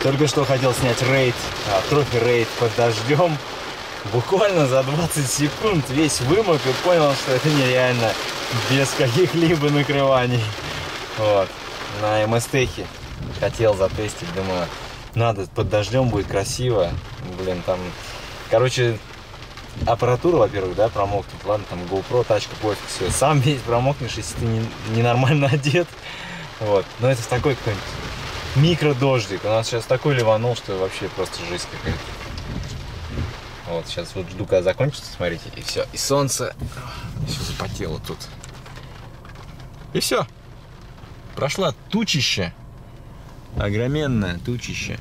Только что хотел снять рейд, трофи-рейд под дождем. Буквально за 20 секунд весь вымок и понял, что это нереально. Без каких-либо накрываний. Вот. На МСТХе хотел затестить, думаю, надо, под дождем будет красиво. Блин, там, короче, аппаратура, во-первых, да, промокнет. Ладно, там GoPro, тачка, пофиг, все. Сам весь промокнешь, если ты ненормально одет. Вот. Но это в такой какой-нибудь микродождик. У нас сейчас такой ливанул, что вообще просто жизнь какая-то. Вот, сейчас вот жду, когда закончится, смотрите, и все. И солнце все запотело тут. И все. Прошла тучища. Огроменное тучище.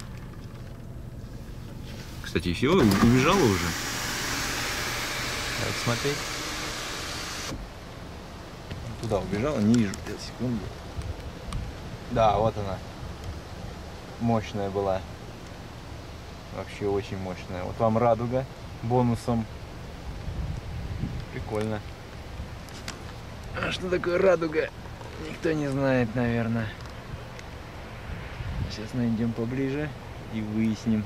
Кстати, все, убежала уже. Давайте смотреть. Куда убежала? Не вижу. Секунду. Да, вот она. Мощная была. Вообще очень мощная. Вот вам радуга бонусом. Прикольно. А что такое радуга? Никто не знает, наверное. Сейчас найдем поближе и выясним.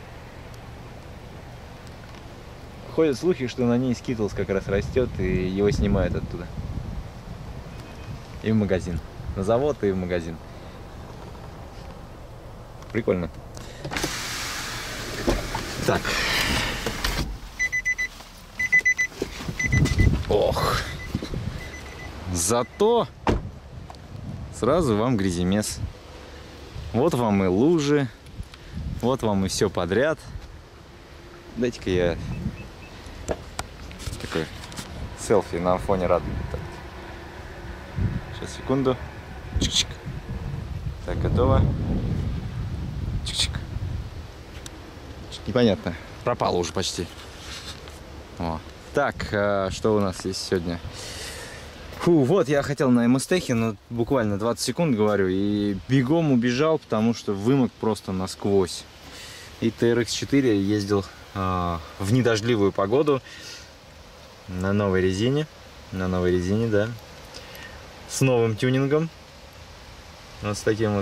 Ходят слухи, что на ней Skittles как раз растет, и его снимают оттуда. И в магазин. На завод и в магазин. Прикольно. Так. Ох. Зато сразу вам гряземес. Вот вам и лужи. Вот вам и все подряд. Дайте-ка я такой селфи на фоне радуги. Сейчас, секунду. Чик-чик. Так, готово. Чик-чик. Непонятно. Пропало уже почти. О. Так, что у нас есть сегодня? Фу, вот я хотел на МСТХе, но буквально 20 секунд говорю, и бегом убежал, потому что вымок просто насквозь. И TRX4 ездил в недождливую погоду на новой резине. На новой резине, да. С новым тюнингом. Вот с таким вот.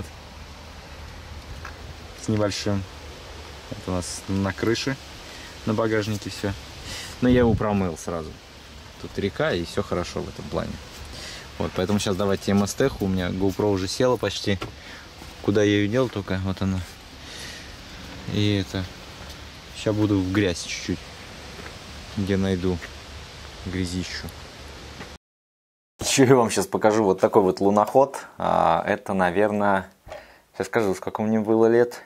С небольшим. Это у нас на крыше, на багажнике все. Но я его промыл сразу. Тут река, и все хорошо в этом плане. Вот, поэтому сейчас давайте МСТХ. У меня GoPro уже села почти. Куда я ее дел только, вот она. И это. Сейчас буду в грязь чуть-чуть. Где найду грязищу. Еще я вам сейчас покажу вот такой вот луноход. Это, наверное, сейчас скажу, сколько мне было лет.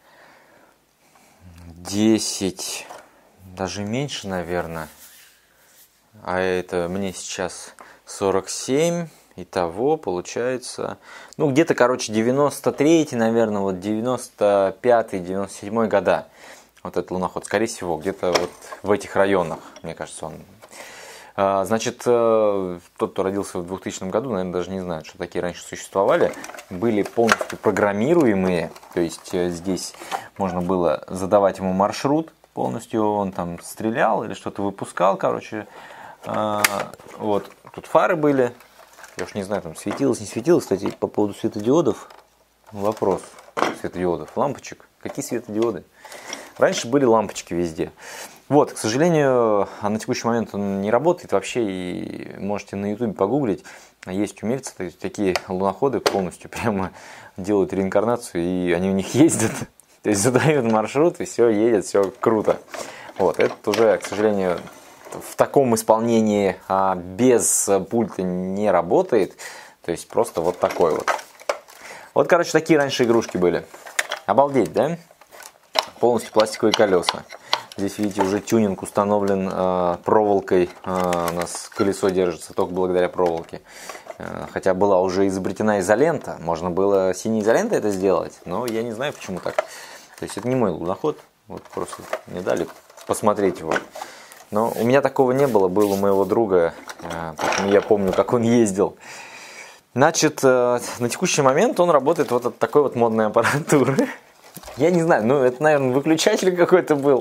10, даже меньше, наверное. А это мне сейчас 47. Итого получается, ну, где-то, короче, 93-й, наверное, вот 95-й, 97-й года. Вот этот луноход, скорее всего, где-то вот в этих районах, мне кажется, он. Значит, тот, кто родился в 2000 году, наверное, даже не знает, что такие раньше существовали. Были полностью программируемые, то есть здесь можно было задавать ему маршрут, полностью он там стрелял или что-то выпускал, короче. Вот, тут фары были, я уж не знаю, там светилось, не светилось. Кстати, по поводу светодиодов, вопрос светодиодов, лампочек. Какие светодиоды? Раньше были лампочки везде. Вот, к сожалению, на текущий момент он не работает вообще, и можете на ютубе погуглить. Есть умельцы, то есть такие луноходы полностью прямо делают реинкарнацию, и они у них ездят. То есть задают маршрут, и все едет, все круто. Вот, это уже, к сожалению, в таком исполнении без пульта не работает. То есть просто вот такой вот. Вот, короче, такие раньше игрушки были. Обалдеть, да? Полностью пластиковые колеса. Здесь, видите, уже тюнинг установлен проволокой. У нас колесо держится только благодаря проволоке. Хотя была уже изобретена изолента. Можно было синей изолентой это сделать. Но я не знаю, почему так. То есть это не мой луноход. Вот просто мне дали посмотреть его. Но у меня такого не было. Был у моего друга. Поэтому я помню, как он ездил. Значит, на текущий момент он работает вот от такой вот модной аппаратуры. Я не знаю, ну это, наверное, выключатель какой-то был.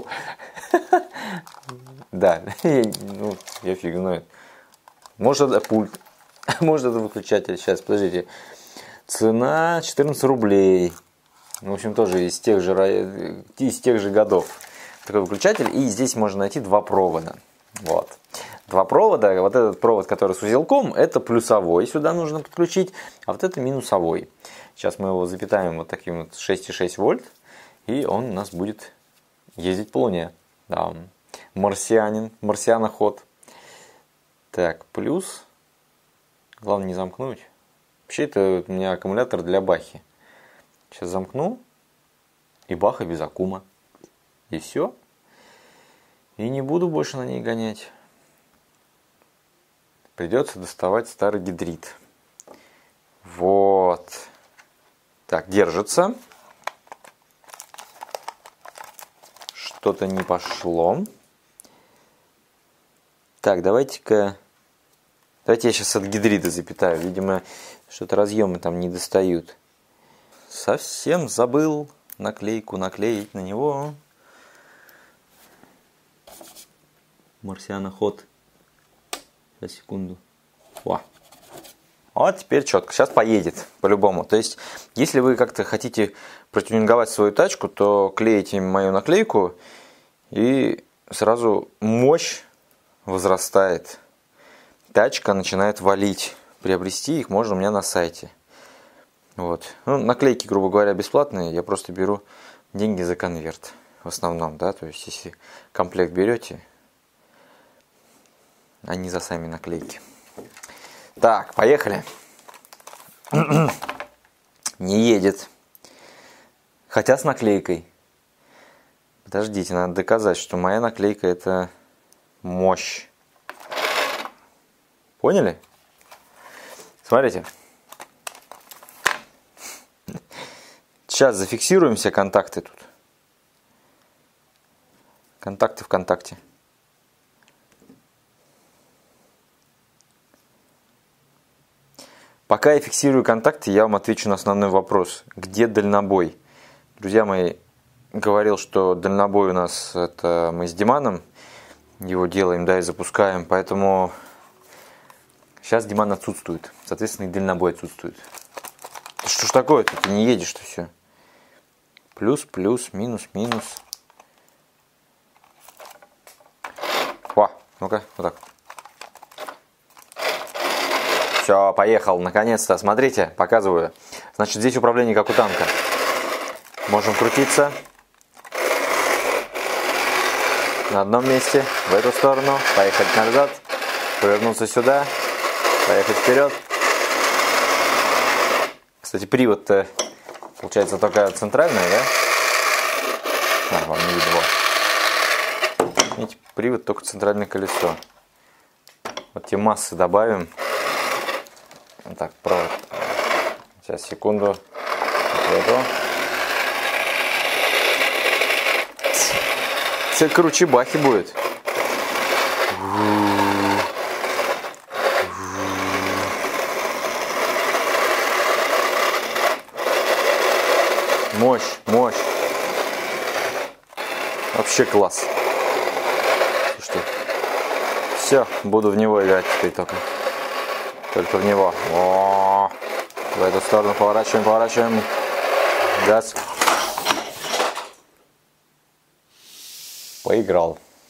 Да, я фиг знает. Может это пульт, может это выключатель. Сейчас, подождите. Цена 14 рублей. В общем, тоже из тех же годов. Такой выключатель. И здесь можно найти два провода. Вот. Два провода. Вот этот провод, который с узелком, это плюсовой. Сюда нужно подключить. А вот это минусовой. Сейчас мы его запитаем вот таким вот 6,6 вольт. И он у нас будет ездить по Луне. Да. Марсианоход. Так, плюс. Главное не замкнуть. Вообще это у меня аккумулятор для Бахи. Сейчас замкну. И Баха без аккума. И все. И не буду больше на ней гонять. Придется доставать старый гидрит. Вот. Так, держится. Что-то не пошло. Так, давайте я сейчас от гидрида запитаю. Видимо, что-то разъемы там не достают. Совсем забыл наклейку наклеить на него. Марсианоход. Сейчас, секунду. О. Вот теперь четко. Сейчас поедет по-любому. То есть, если вы как-то хотите протюнинговать свою тачку, то клеите мою наклейку, и сразу мощь возрастает. Тачка начинает валить. Приобрести их можно у меня на сайте. Вот. Ну, наклейки, грубо говоря, бесплатные. Я просто беру деньги за конверт. В основном, да. То есть, если комплект берете, а не за сами наклейки. Так, поехали. Не едет. Хотя с наклейкой. Подождите, надо доказать, что моя наклейка это мощь. Поняли? Смотрите. Сейчас зафиксируем все контакты тут. Контакты ВКонтакте. Пока я фиксирую контакты, я вам отвечу на основной вопрос. Где дальнобой? Друзья мои, говорил, что дальнобой у нас это мы с Диманом его делаем, да, и запускаем. Поэтому сейчас Диман отсутствует. Соответственно, и дальнобой отсутствует. Что ж такое-то? Ты не едешь-то все. Плюс, плюс, минус, минус. О, ну-ка, вот так. Все, поехал, наконец-то. Смотрите, показываю. Значит, здесь управление как у танка. Можем крутиться на одном месте, в эту сторону, поехать назад, повернуться сюда, поехать вперед. Кстати, привод-то, получается, только центральный, да? А, вам не видно. Вот. Видите, привод только центральное колесо. Вот те массы добавим. Так, провод. Сейчас, секунду. Вот эту. Все круче Бахи будет. Мощь, мощь. Вообще класс. Слушайте. Все, буду в него играть теперь только. Только в него. О, в эту сторону поворачиваем, поворачиваем. Газ. Поиграл.